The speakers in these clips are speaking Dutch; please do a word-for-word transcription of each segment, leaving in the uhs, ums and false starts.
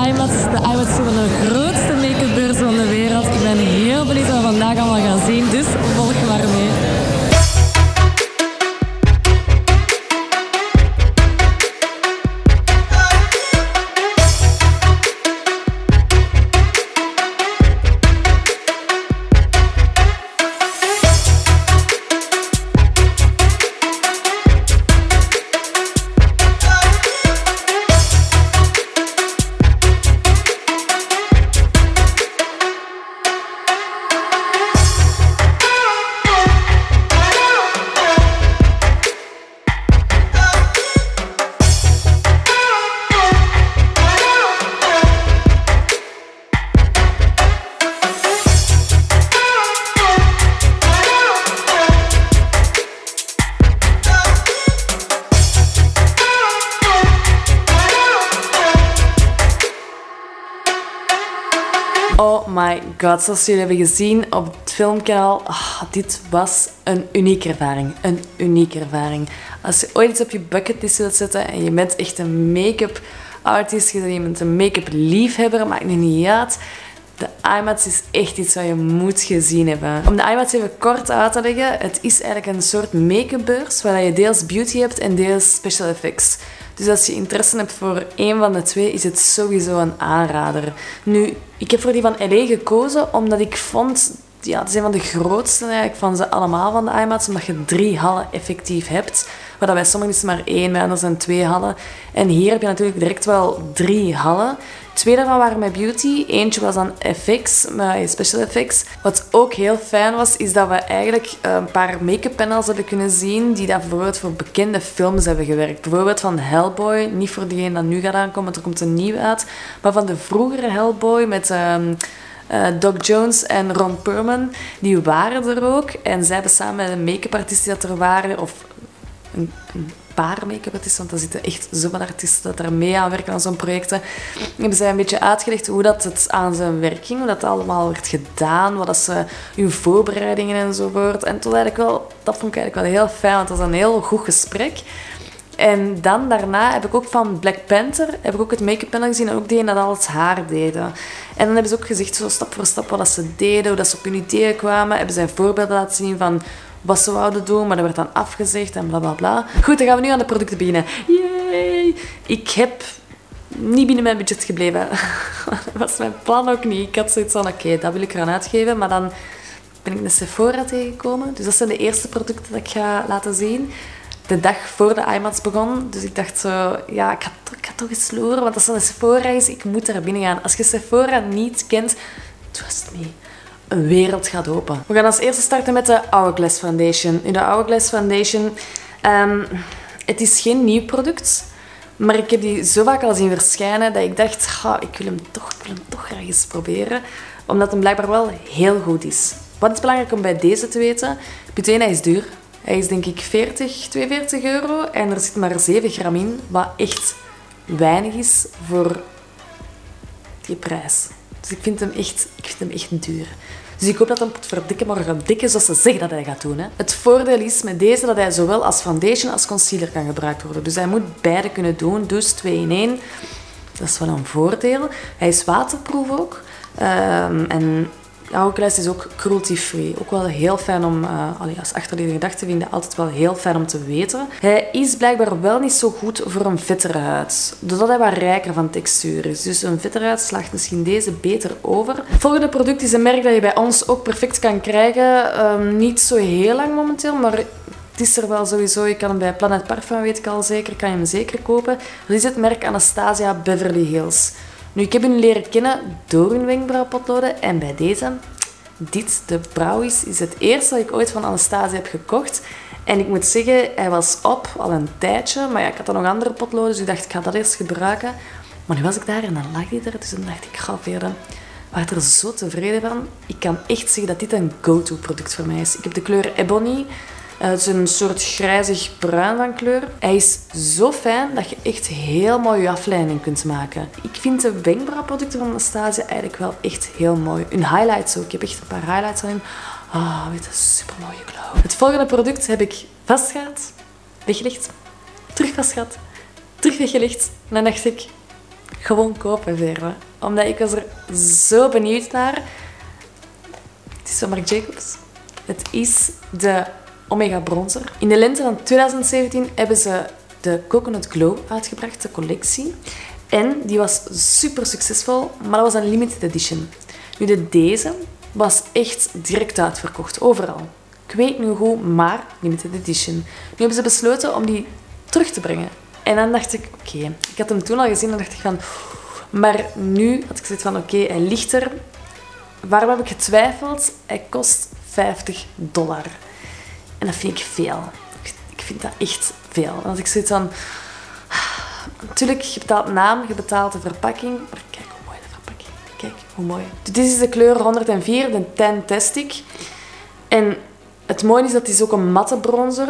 iMats. De iMats zijn de grootste make-up beurs van de wereld. Ik ben heel benieuwd wat we vandaag allemaal gaan zien, dus volg maar mee. Oh my god, zoals jullie hebben gezien op het filmkanaal, oh, dit was een unieke ervaring. Een unieke ervaring. Als je ooit iets op je bucketlist wilt zetten en je bent echt een make-up artist, je bent een make-up liefhebber, maakt nu niet uit. De iMats is echt iets wat je moet gezien hebben. Om de iMats even kort uit te leggen, het is eigenlijk een soort make-up beurs waar je deels beauty hebt en deels special effects. Dus als je interesse hebt voor één van de twee, is het sowieso een aanrader. Nu, ik heb voor die van L A gekozen omdat ik vond, ja, het is een van de grootste eigenlijk van ze allemaal van de iMats, omdat je drie hallen effectief hebt. Waar bij sommigen is het maar één, bij anderen zijn twee hallen. En hier heb je natuurlijk direct wel drie hallen. Twee daarvan waren met beauty, eentje was dan F X, met special effects. Wat ook heel fijn was, is dat we eigenlijk een paar make-up panels hebben kunnen zien die dat bijvoorbeeld voor bekende films hebben gewerkt. Bijvoorbeeld van Hellboy, niet voor diegene dat nu gaat aankomen, want er komt een nieuw uit, maar van de vroegere Hellboy met um, uh, Doc Jones en Ron Perlman, die waren er ook. En zij hebben samen met een make-up artiest die dat er waren, of een, een paar make-up artiesten, want er zitten echt zoveel artiesten dat er mee aan werken aan zo'n projecten. Hebben zij een beetje uitgelegd hoe dat het aan zijn werk ging, hoe dat allemaal werd gedaan, wat dat ze, hun voorbereidingen enzovoort. En tot eigenlijk wel, dat vond ik eigenlijk wel heel fijn, want dat was een heel goed gesprek. En dan daarna heb ik ook van Black Panther heb ik ook het make-up panel gezien en ook die dat al het haar deden. En dan hebben ze ook gezegd, zo stap voor stap, wat dat ze deden, hoe dat ze op hun ideeën kwamen. Hebben zij voorbeelden laten zien van wat ze wouden doen, maar dat werd dan afgezegd en bla bla bla. Goed, dan gaan we nu aan de producten beginnen. Yay! Ik heb niet binnen mijn budget gebleven. Dat was mijn plan ook niet. Ik had zoiets van, oké, okay, dat wil ik eraan uitgeven, maar dan ben ik de Sephora tegengekomen. Dus dat zijn de eerste producten dat ik ga laten zien. De dag voor de iMats begon. Dus ik dacht zo, ja, ik ga, ik ga toch eens loeren, want als dat een Sephora is, ik moet daar binnen gaan. Als je Sephora niet kent, trust me, een wereld gaat open. We gaan als eerste starten met de Hourglass Foundation. Nu, de Hourglass Foundation, um, het is geen nieuw product, maar ik heb die zo vaak al zien verschijnen dat ik dacht, ga, ik, wil hem toch, ik wil hem toch graag eens proberen, omdat hem blijkbaar wel heel goed is. Wat is belangrijk om bij deze te weten? Punt één, hij is duur. Hij is denk ik veertig, tweeënveertig euro en er zit maar zeven gram in, wat echt weinig is voor die prijs. Dus ik vind hem echt, ik vind hem echt duur. Dus ik hoop dat hij het verdikken maar gaat dikken zoals ze zeggen dat hij gaat doen. Hè. Het voordeel is met deze dat hij zowel als foundation als concealer kan gebruikt worden. Dus hij moet beide kunnen doen, dus twee in één. Dat is wel een voordeel. Hij is waterproof ook. Um, en Hourglass is ook cruelty-free. Ook wel heel fijn om, uh, als achterliggende gedachte vind ik altijd wel heel fijn om te weten. Hij is blijkbaar wel niet zo goed voor een vettere huid, doordat hij wat rijker van textuur is. Dus een vettere huid slaagt misschien deze beter over. Het volgende product is een merk dat je bij ons ook perfect kan krijgen. Um, niet zo heel lang momenteel, maar het is er wel sowieso. Je kan hem bij Planet Parfum, weet ik al zeker, kan je hem zeker kopen. Dat is het merk Anastasia Beverly Hills. Nu, ik heb hun leren kennen door hun wenkbrauwpotloden en bij deze, dit, de Browies, is het eerste dat ik ooit van Anastasia heb gekocht. En ik moet zeggen, hij was op al een tijdje, maar ja, ik had dan nog andere potloden, dus ik dacht, ik ga dat eerst gebruiken. Maar nu was ik daar en dan lag die er, dus dan dacht ik, ga verder. Ik was er zo tevreden van. Ik kan echt zeggen dat dit een go-to product voor mij is. Ik heb de kleur Ebony. Uh, het is een soort grijzig bruin van kleur. Hij is zo fijn dat je echt heel mooi je afleiding kunt maken. Ik vind de wenkbrauwproducten van Anastasia eigenlijk wel echt heel mooi. Hun highlights ook. Ik heb echt een paar highlights aan hem. Ah, oh, weet je, super mooie glow. Het volgende product heb ik vastgehaald, weggelegd, terug vastgehaald, terug weggelegd. En dan dacht ik, gewoon kopen, Veerle. Omdat ik was er zo benieuwd naar. Het is van Marc Jacobs. Het is de Omega Bronzer. In de lente van twintig zeventien hebben ze de Coconut Glow uitgebracht, de collectie. En die was super succesvol, maar dat was een limited edition. Nu, de deze was echt direct uitverkocht, overal. Ik weet niet hoe, maar limited edition. Nu hebben ze besloten om die terug te brengen. En dan dacht ik, oké, okay. Ik had hem toen al gezien en dacht ik van... Maar nu had ik gezegd van, oké, okay, hij ligt er. Waarom heb ik getwijfeld? Hij kost vijftig dollar. En dat vind ik veel. Ik vind dat echt veel. Dan had ik zoiets van... Natuurlijk, je betaalt naam, je betaalt de verpakking. Maar kijk hoe mooi de verpakking. Kijk hoe mooi. Dit is de kleur honderdvier, de Fantastic. En het mooie is dat het is ook een matte bronzer.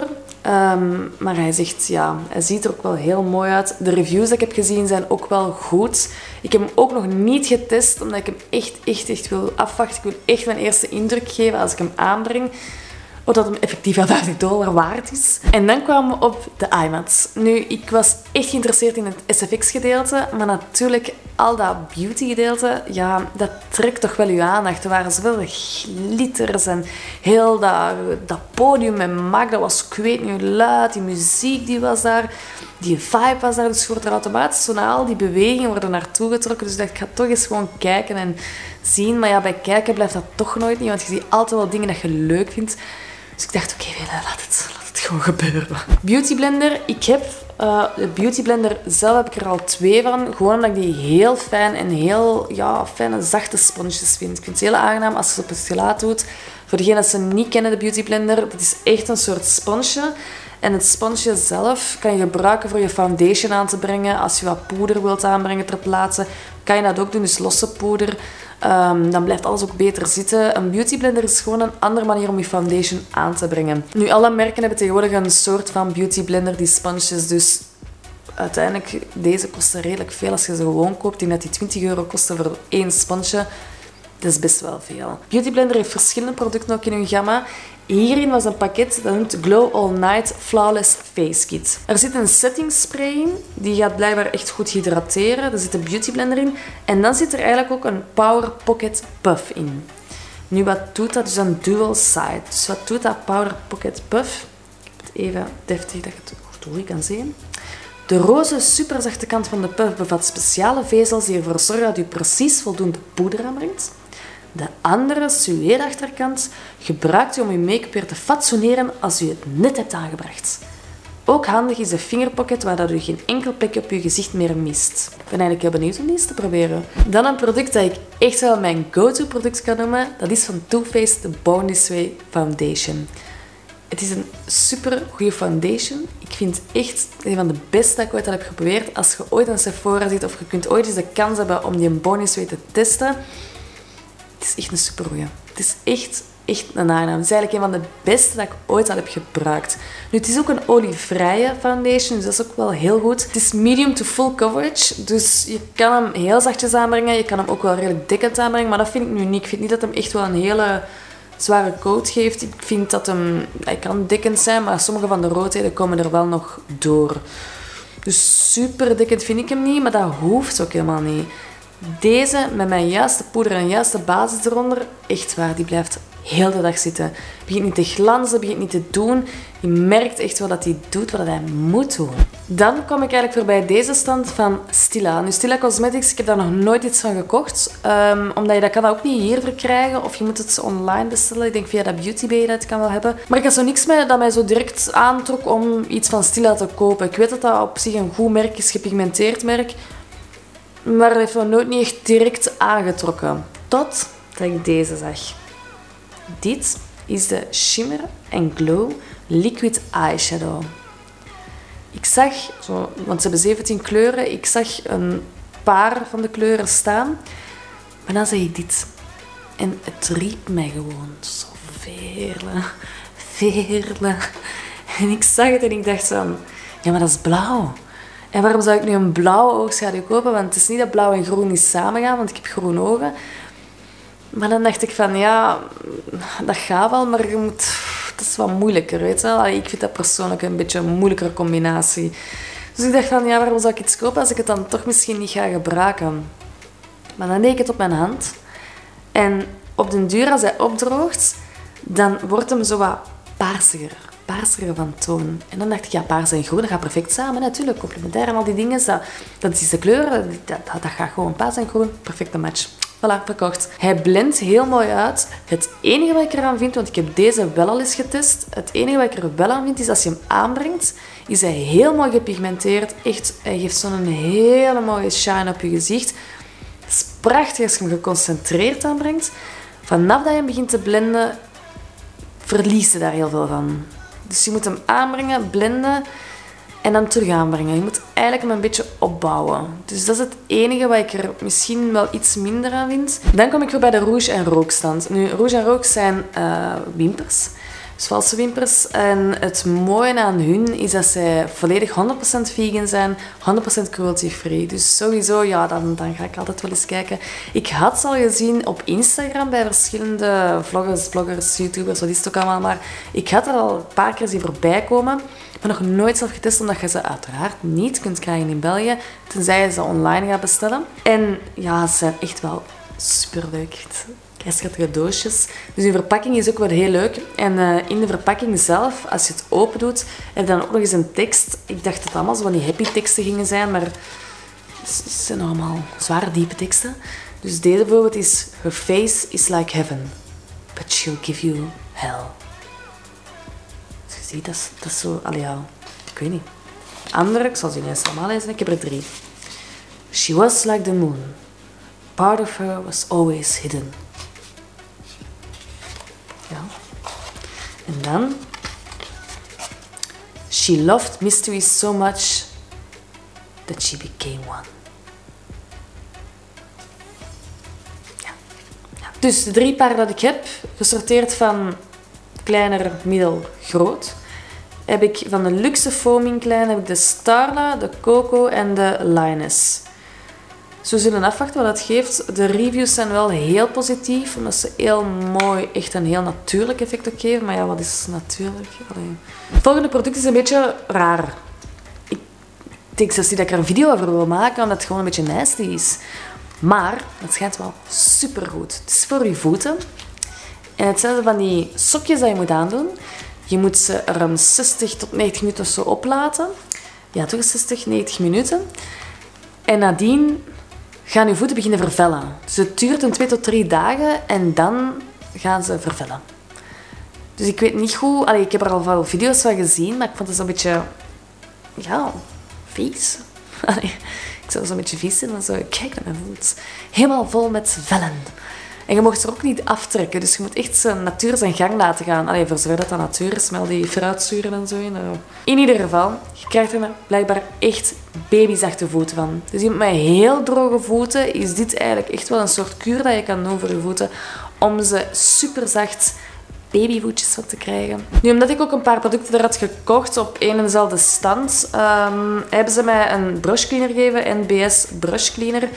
Um, maar hij zegt, ja, hij ziet er ook wel heel mooi uit. De reviews die ik heb gezien zijn ook wel goed. Ik heb hem ook nog niet getest, omdat ik hem echt, echt, echt wil afwachten. Ik wil echt mijn eerste indruk geven als ik hem aanbreng. Of dat hem effectief wel vijftig dollar waard is. En dan kwamen we op de iMats. Nu, ik was echt geïnteresseerd in het S F X-gedeelte. Maar natuurlijk, al dat beauty-gedeelte, ja, dat trekt toch wel uw aandacht. Er waren zoveel glitters en heel dat, dat podium met Mac, dat was, ik weet niet hoe luid. Die muziek die was daar. Die vibe was daar. Dus je wordt er automatisch zo naar al die bewegingen worden naartoe getrokken. Dus ik dacht, ik ga toch eens gewoon kijken en zien. Maar ja, bij kijken blijft dat toch nooit niet. Want je ziet altijd wel dingen dat je leuk vindt. Dus ik dacht, oké, okay, laat, het, laat het gewoon gebeuren. Beauty blender. Ik heb uh, de beauty blender zelf heb ik er al twee van. Gewoon omdat ik die heel fijn en heel ja, fijne, zachte sponsjes vind. Ik vind het heel aangenaam als je het op het gelaat doet. Voor degenen die ze niet kennen, de beauty blender. Dat is echt een soort sponsje. En het sponsje zelf kan je gebruiken voor je foundation aan te brengen. Als je wat poeder wilt aanbrengen ter plaatse, kan je dat ook doen. Dus losse poeder. Um, dan blijft alles ook beter zitten. Een beauty blender is gewoon een andere manier om je foundation aan te brengen. Nu, alle merken hebben tegenwoordig een soort van beauty blender, die sponsjes. Dus uiteindelijk, deze kosten redelijk veel als je ze gewoon koopt. Ik denk dat die twintig euro kosten voor één sponsje. Dat is best wel veel. Beauty blender heeft verschillende producten ook in hun gamma. Hierin was een pakket dat noemt Glow All Night Flawless Face Kit. Er zit een setting spray in. Die gaat blijkbaar echt goed hydrateren. Er zit een beauty blender in. En dan zit er eigenlijk ook een Power Pocket Puff in. Nu, wat doet dat? Dus een dual side. Dus wat doet dat Power Pocket Puff? Ik heb het even deftig dat ik het goed kan zien. De roze superzachte kant van de puff bevat speciale vezels die ervoor zorgen dat u precies voldoende poeder aanbrengt. De andere suède achterkant gebruikt u om uw make-up weer te fatsoeneren als u het net hebt aangebracht. Ook handig is de fingerpocket, waar u geen enkel plekje op uw gezicht meer mist. Ik ben eigenlijk heel benieuwd om die eens te proberen. Dan een product dat ik echt wel mijn go-to product kan noemen. Dat is van Too Faced de Born This Way Foundation. Het is een super goede foundation. Ik vind echt een van de beste dat ik ooit al heb geprobeerd. Als je ooit aan Sephora zit of je kunt ooit eens de kans hebben om die Born This Way te testen. Het is echt een super goeie. Het is echt, echt een aangenaam. Het is eigenlijk een van de beste dat ik ooit al heb gebruikt. Nu, het is ook een olievrije foundation, dus dat is ook wel heel goed. Het is medium to full coverage, dus je kan hem heel zachtjes aanbrengen. Je kan hem ook wel redelijk dekkend aanbrengen, maar dat vind ik nu niet. Ik vind niet dat hem echt wel een hele zware coat geeft. Ik vind dat hem... Hij kan dekkend zijn, maar sommige van de roodheden komen er wel nog door. Dus super dekkend vind ik hem niet, maar dat hoeft ook helemaal niet. Deze met mijn juiste poeder en juiste basis eronder, echt waar, die blijft heel de dag zitten. Begint niet te glanzen, begint niet te doen. Je merkt echt wel dat hij doet wat hij moet doen. Dan kom ik eigenlijk voorbij deze stand van Stila. Nu, Stila Cosmetics, ik heb daar nog nooit iets van gekocht. Um, omdat je dat kan ook niet hier verkrijgen. Of je moet het online bestellen. Ik denk via dat Beauty Bay dat kan wel hebben. Maar ik had zo niks mee dat mij zo direct aantrok om iets van Stila te kopen. Ik weet dat dat op zich een goed merk is, gepigmenteerd merk. Maar dat heeft me nooit niet echt direct aangetrokken. Tot dat ik deze zag. Dit is de Shimmer and Glow Liquid Eyeshadow. Ik zag, zo, want ze hebben zeventien kleuren, ik zag een paar van de kleuren staan. Maar dan zag ik dit. En het riep mij gewoon zo Veerle, Veerle. En ik zag het en ik dacht zo, ja, maar dat is blauw. En waarom zou ik nu een blauwe oogschaduw kopen? Want het is niet dat blauw en groen niet samengaan, want ik heb groene ogen. Maar dan dacht ik van, ja, dat gaat wel, maar je moet... Het is wat moeilijker, weet je wel. Ik vind dat persoonlijk een beetje een moeilijkere combinatie. Dus ik dacht van, ja, waarom zou ik iets kopen als ik het dan toch misschien niet ga gebruiken? Maar dan deed ik het op mijn hand. En op den duur, als hij opdroogt, dan wordt hem zo wat paarsiger. Paarsiger van toon. En dan dacht ik, ja, paars en groen, dat gaat perfect samen. Natuurlijk, complementair en al die dingen. Dat, dat is de kleur, dat, dat gaat gewoon paars en groen. Perfecte match. Voilà, verkocht. Hij blendt heel mooi uit. Het enige wat ik eraan vind, want ik heb deze wel al eens getest. Het enige wat ik er wel aan vind, is als je hem aanbrengt, is hij heel mooi gepigmenteerd. Echt, hij geeft zo'n hele mooie shine op je gezicht. Het is prachtig als je hem geconcentreerd aanbrengt. Vanaf dat je hem begint te blenden, verlies je daar heel veel van. Dus je moet hem aanbrengen, blenden en dan terug aanbrengen. Je moet eigenlijk hem een beetje opbouwen. Dus dat is het enige wat ik er misschien wel iets minder aan vind. Dan kom ik weer bij de Rouge en Rookstand. Nu, Rouge en Rook zijn uh, wimpers. Dus valse wimpers. En het mooie aan hun is dat zij volledig honderd procent vegan zijn, honderd procent cruelty-free. Dus sowieso, ja, dan, dan ga ik altijd wel eens kijken. Ik had ze al gezien op Instagram bij verschillende vloggers, bloggers, YouTubers, wat is het ook allemaal. Maar ik had er al een paar keer zien voorbij komen. Ik heb nog nooit zelf getest, omdat je ze uiteraard niet kunt krijgen in België, tenzij je ze online gaat bestellen. En ja, ze zijn echt wel superleuk. Schattige doosjes. Dus die verpakking is ook wel heel leuk. En uh, in de verpakking zelf, als je het open doet, heb je dan ook nog eens een tekst. Ik dacht dat het allemaal zo van die happy teksten gingen zijn, maar het zijn allemaal zware, diepe teksten. Dus deze bijvoorbeeld is: Her face is like heaven, but she'll give you hell. Dus je ziet, dat is, dat is zo... Allee, ja, ik weet niet. Andere, ik zal ze niet allemaal lezen, ik heb er drie. She was like the moon. Part of her was always hidden. Ja. En dan... She loved mystery so much that she became one. Ja. Ja. Dus de drie paar dat ik heb, gesorteerd van kleiner, middel, groot, heb ik van de luxe foaming klein heb ik de Starla, de Coco en de Lioness. Dus we zullen afwachten wat dat geeft. De reviews zijn wel heel positief, omdat ze heel mooi, echt een heel natuurlijk effect ook geven. Maar ja, wat is natuurlijk? Allee. Het volgende product is een beetje raar. Ik denk zelfs niet dat ik er een video over wil maken, omdat het gewoon een beetje nasty is. Maar het schijnt wel supergoed. Het is voor je voeten. En het zijn van die sokjes dat je moet aandoen. Je moet ze er een zestig tot negentig minuten of zo oplaten. Ja, toch zestig, negentig minuten. En nadien gaan je voeten beginnen vervellen. Dus het duurt een twee tot drie dagen en dan gaan ze vervellen. Dus ik weet niet goed... Allee, ik heb er al veel video's van gezien, maar ik vond het zo'n beetje... Ja, vies. Allee, ik zou zo'n beetje vies zijn en zo... Kijk naar mijn voet. Helemaal vol met vellen. En je mocht ze er ook niet aftrekken, dus je moet echt zijn natuur zijn gang laten gaan. Allee, voor zover dat dat natuur is, met al die fruitzuren en zo. In ieder geval, je krijgt er blijkbaar echt babyzachte voeten van. Dus iemand met heel droge voeten is dit eigenlijk echt wel een soort kuur dat je kan doen voor je voeten. Om ze super zacht babyvoetjes van te krijgen. Nu, omdat ik ook een paar producten er had gekocht op één en dezelfde stand, um, hebben ze mij een brush cleaner gegeven, N B S brush cleaner.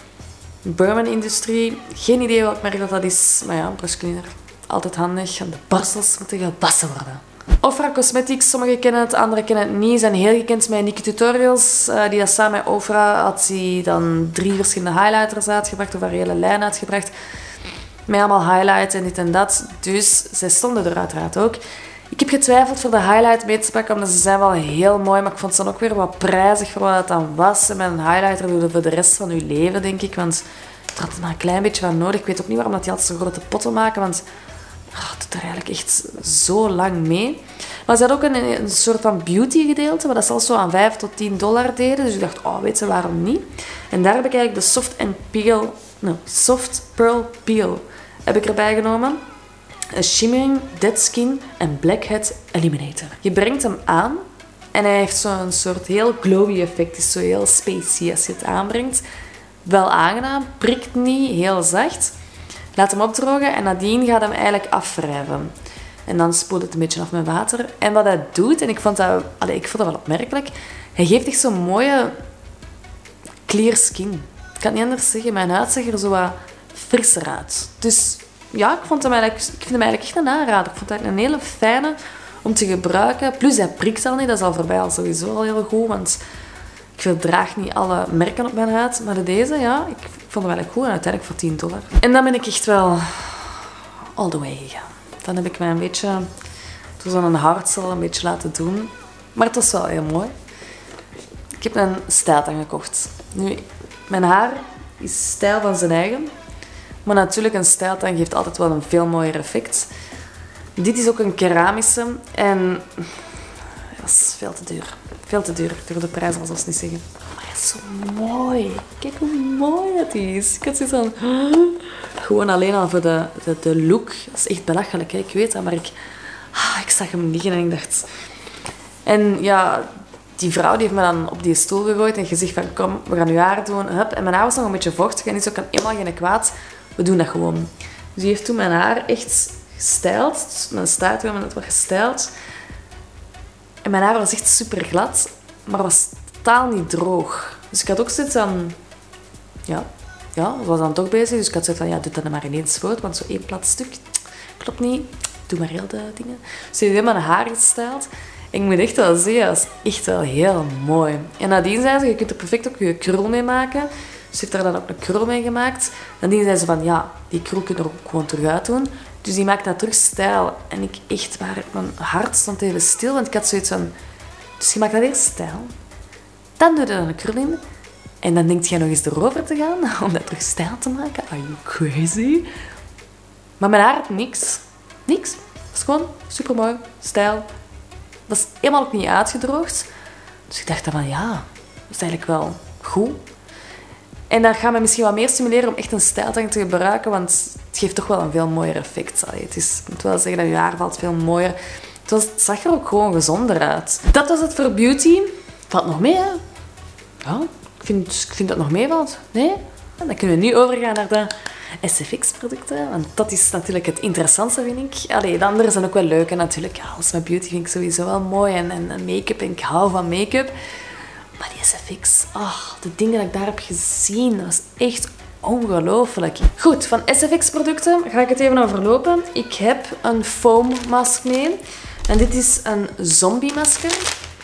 Burman Industrie. Geen idee welk merk dat, dat is. Maar ja, een brush cleaner. Altijd handig. En de borstels moeten gewassen worden. Ofra Cosmetics. Sommigen kennen het, anderen kennen het niet. Zijn heel gekend met Nikki Tutorials. Uh, die dat samen met Ofra had hij dan drie verschillende highlighters uitgebracht. Of haar hele lijn uitgebracht. Met allemaal highlights en dit en dat. Dus zij stonden er uiteraard ook. Ik heb getwijfeld voor de highlight mee te pakken, omdat ze zijn wel heel mooi, maar ik vond ze dan ook weer wat prijzig voor wat het dan was. En met een highlighter doe je voor de rest van je leven, denk ik, want er had er maar een klein beetje van nodig. Ik weet ook niet waarom dat die altijd zo grote potten maken, want oh, het doet er eigenlijk echt zo lang mee. Maar ze had ook een, een soort van beauty gedeelte, maar dat zelfs zo aan vijf tot tien dollar deden. Dus ik dacht, oh, weet ze waarom niet? En daar heb ik eigenlijk de Soft and Peel, no, Soft Pearl Peel heb ik erbij genomen. Een Shimmering Dead Skin en Blackhead Eliminator. Je brengt hem aan en hij heeft zo'n soort heel glowy effect. Het is zo heel spacey als je het aanbrengt. Wel aangenaam, prikt niet, heel zacht. Laat hem opdrogen en nadien gaat hem eigenlijk afwrijven. En dan spoelt het een beetje af met water. En wat hij doet, en ik vond dat, allez, ik vond dat wel opmerkelijk, hij geeft echt zo'n mooie clear skin. Ik kan het niet anders zeggen, mijn huid ziet er zo wat frisser uit. Dus ja, ik, vond hem eigenlijk, ik vind hem eigenlijk echt een aanrader. Ik vond het een hele fijne om te gebruiken. Plus hij prikt al niet, dat is al voorbij al sowieso al heel goed. Want Ik verdraag niet alle merken op mijn huid, maar deze, ja, ik vond het wel echt goed. En uiteindelijk voor tien dollar. En dan ben ik echt wel all the way gegaan. Dan heb ik mij een beetje, door zo'n haardsel een beetje laten doen. Maar het was wel heel mooi. Ik heb een stijltang gekocht. Nu, mijn haar is stijl van zijn eigen. Maar natuurlijk, een stijltang geeft altijd wel een veel mooier effect. Dit is ook een keramische. En dat is veel te duur. Veel te duur. Ik durf de prijs al zelfs niet zeggen. Maar hij is zo mooi. Kijk hoe mooi dat is. Ik had zoiets van... Gewoon alleen al voor de, de, de look. Dat is echt belachelijk, hè? Ik weet dat. Maar ik, ah, ik zag hem liggen en ik dacht... En ja, die vrouw die heeft me dan op die stoel gegooid en gezegd van... Kom, we gaan je haar doen. Hup. En mijn haar was nog een beetje vochtig. En die is ook helemaal geen kwaad. We doen dat gewoon. Dus die heeft toen mijn haar echt gestyled. Dus mijn staart hebben we net wat gestyled. En mijn haar was echt super glad, maar was totaal niet droog. Dus ik had ook zoiets van... Ja, ja, ze was dan toch bezig. Dus ik had zoiets van, ja, doe dat dan maar in één spoot. Want zo één plat stuk klopt niet. Doe maar heel de dingen. Dus die heeft mijn haar gestyled. En ik moet echt wel zeggen, dat is echt wel heel mooi. En nadien zei ze, je kunt er perfect ook je krul mee maken. Ze heeft daar dan ook een krul mee gemaakt. Nadien zei ze van, ja, die krul kun je er ook gewoon terug uit doen. Dus die maakt dat terug stijl. En ik echt, waar, mijn hart stond even stil. Want ik had zoiets van... Dus je maakt dat eerst stijl. Dan doe je er een krul in. En dan denk je nog eens erover te gaan. Om dat terug stijl te maken. Are you crazy? Maar mijn haar had niks. Niks. Het is gewoon supermooi. Stijl. Dat is helemaal ook niet uitgedroogd. Dus ik dacht dan van, ja, dat is eigenlijk wel goed. En dat gaat me misschien wat meer stimuleren om echt een stijltang te gebruiken, want het geeft toch wel een veel mooier effect. Allee, het is, ik moet wel zeggen dat je haar valt veel mooier. Het, was, het zag er ook gewoon gezonder uit. Dat was het voor beauty. Valt nog mee, hè? Ja, ik vind, ik vind dat het nog meevalt. Nee? Dan kunnen we nu overgaan naar de S F X-producten, want dat is natuurlijk het interessantste, vind ik. Allee, de andere zijn ook wel leuk, en natuurlijk, ja, alles met beauty vind ik sowieso wel mooi. En, en, en make-up, en ik hou van make-up. Maar die S F X, oh, de dingen die ik daar heb gezien, dat was echt ongelooflijk. Goed, van S F X-producten ga ik het even overlopen. Ik heb een foam mask mee. En dit is een zombie masker.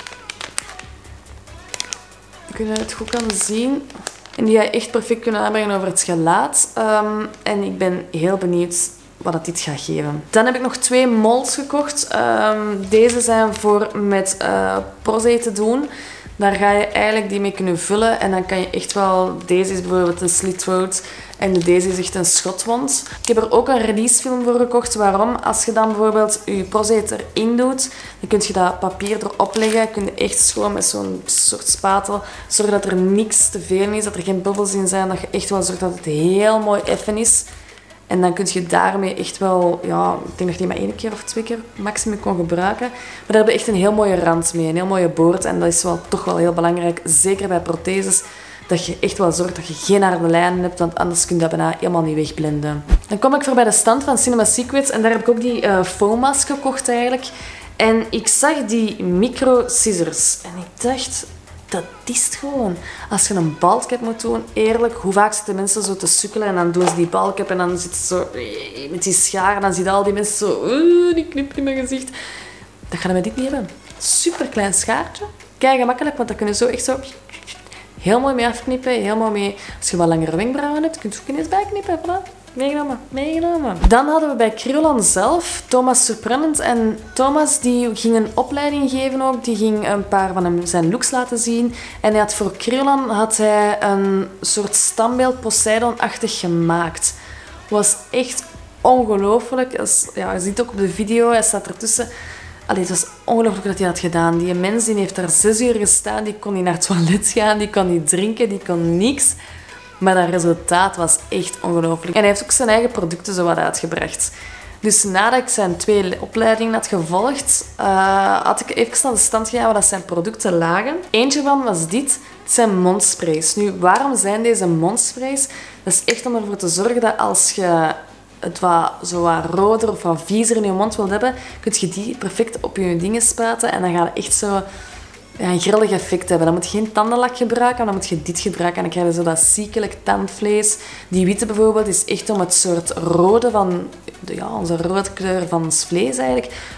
Kun je het goed kan zien. En die ga je echt perfect kunnen aanbrengen over het gelaat. Um, en ik ben heel benieuwd wat het dit gaat geven. Dan heb ik nog twee molds gekocht. Um, deze zijn voor met uh, posé te doen. Daar ga je eigenlijk die mee kunnen vullen. En dan kan je echt wel... Deze is bijvoorbeeld een slit throat. En deze is echt een schotwond. Ik heb er ook een releasefilm voor gekocht. Waarom? Als je dan bijvoorbeeld je posé erin doet, dan kun je dat papier erop leggen. Kun je echt schoon met zo'n soort spatel zorgen dat er niks te veel is. Dat er geen bubbels in zijn. Dat je echt wel zorgt dat het heel mooi effen is. En dan kun je daarmee echt wel, ja, ik denk dat je die maar één keer of twee keer maximum kon gebruiken. Maar daar heb je echt een heel mooie rand mee, een heel mooie boord. En dat is wel toch wel heel belangrijk, zeker bij protheses, dat je echt wel zorgt dat je geen harde lijnen hebt, want anders kun je dat bijna helemaal niet wegblenden. Dan kom ik voor bij de stand van Cinema Secrets en daar heb ik ook die uh, foam mask gekocht eigenlijk. En ik zag die micro scissors en ik dacht... Dat is het gewoon. Als je een balkcap moet doen, eerlijk, hoe vaak zitten mensen zo te sukkelen en dan doen ze die balkcap en dan zitten ze zo met die schaar en dan zie je al die mensen zo, uh, die knipt in mijn gezicht. Dat gaan we met dit niet hebben. Super klein schaartje. Kijk, gemakkelijk, want dat kun je zo echt zo heel mooi mee afknippen. Heel mooi mee. Als je wat langere wenkbrauwen hebt, kun je het ook ineens bijknippen. Voilà. Meegenomen, meegenomen. Dan hadden we bij Kryolan zelf Thomas Surprenant. En Thomas die ging een opleiding geven ook. Die ging een paar van hem zijn looks laten zien. En hij had voor Kryolan had hij een soort standbeeld Poseidon-achtig gemaakt. Was echt ongelooflijk. Ja, je ziet ook op de video, hij staat ertussen. Allee, het was ongelooflijk dat hij had gedaan. Die mens die heeft daar zes uur gestaan. Die kon niet naar het toilet gaan, die kon niet drinken, die kon niks. Maar dat resultaat was echt ongelooflijk. En hij heeft ook zijn eigen producten zo wat uitgebracht. Dus nadat ik zijn twee opleidingen had gevolgd, uh, had ik even aan de stand gegaan wat zijn producten lagen. Eentje van was dit. Het zijn mondsprays. Nu, waarom zijn deze mondsprays? Dat is echt om ervoor te zorgen dat als je het wat, zo wat roder of wat viezer in je mond wilt hebben, kun je die perfect op je dingen spuiten. En dan gaat het echt zo... Ja, een grillig effect hebben. Dan moet je geen tandenlak gebruiken, maar dan moet je dit gebruiken. En dan krijg je zo dat ziekelijk tandvlees. Die witte bijvoorbeeld is echt om het soort rode van... Ja, onze rode kleur van ons vlees eigenlijk.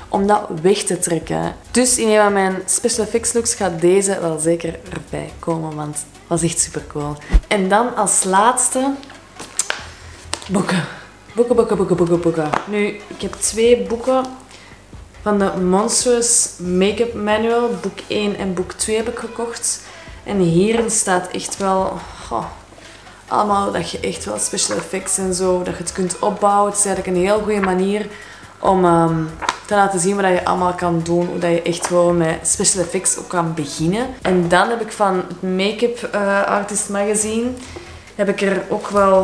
om dat weg te trekken. Dus in een van mijn special effects looks gaat deze wel zeker erbij komen, want het was echt super cool. En dan als laatste boeken. Boeken, boeken, boeken, boeken, boeken. Nu, ik heb twee boeken van de Monstrous Make-up Manual. Boek één en boek twee heb ik gekocht. En hierin staat echt wel... Oh, allemaal dat je echt wel special effects en zo, dat je het kunt opbouwen. Het is eigenlijk een heel goede manier om um, te laten zien wat je allemaal kan doen. Hoe dat je echt wel met special effects ook kan beginnen. En dan heb ik van het Make-up uh, Artist Magazine heb ik er ook wel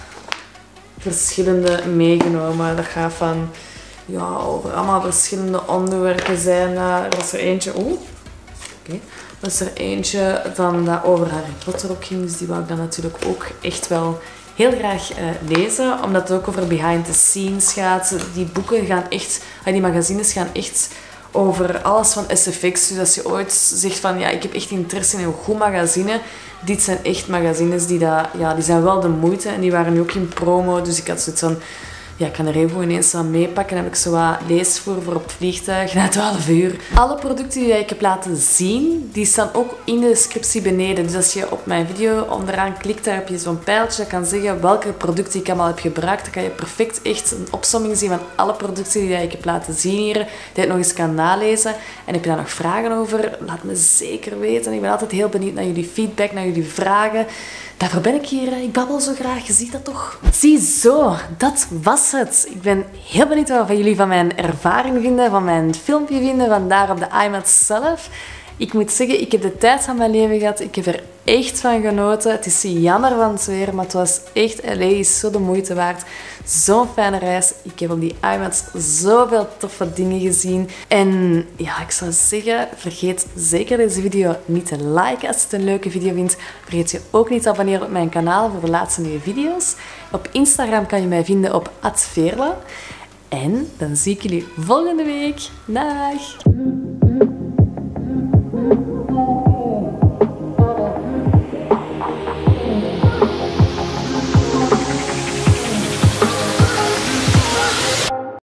verschillende meegenomen. Dat gaat van ja, over allemaal verschillende onderwerpen zijn. Er was er eentje... Oeh, oké. Okay. Er was er eentje van dat over Harry Potter ook ging. Dus die wou ik dan natuurlijk ook echt wel heel graag uh, lezen. Omdat het ook over behind the scenes gaat. Die boeken gaan echt... Die magazines gaan echt over alles van S F X. Dus als je ooit zegt van ja, ik heb echt interesse in een goed magazine. Dit zijn echt magazines die, dat, ja, die zijn wel de moeite. En die waren nu ook in promo. Dus ik had zoiets van... Ja, ik kan er even ineens aan meepakken. Dan heb ik zo wat leesvoer voor op het vliegtuig na twaalf uur. Alle producten die ik heb laten zien, die staan ook in de descriptie beneden. Dus als je op mijn video onderaan klikt, daar heb je zo'n pijltje dat kan zeggen welke producten ik allemaal heb gebruikt. Dan kan je perfect echt een opsomming zien van alle producten die ik heb laten zien hier. Die je nog eens kan nalezen. En heb je daar nog vragen over? Laat me zeker weten. Ik ben altijd heel benieuwd naar jullie feedback, naar jullie vragen. Daarvoor ben ik hier. Ik babbel zo graag. Je ziet dat toch? Ziezo, dat was het. Ik ben heel benieuwd wat jullie van mijn ervaring vinden, van mijn filmpje vinden, van daar op de iMac zelf. Ik moet zeggen, ik heb de tijd van mijn leven gehad. Ik heb er echt van genoten. Het is jammer van het weer, maar het was echt... L A is zo de moeite waard. Zo'n fijne reis. Ik heb op die iMac zoveel toffe dingen gezien. En ja, ik zou zeggen, vergeet zeker deze video niet te liken als je het een leuke video vindt. Vergeet je ook niet te abonneren op mijn kanaal voor de laatste nieuwe video's. Op Instagram kan je mij vinden op at veerle. En dan zie ik jullie volgende week. Dag!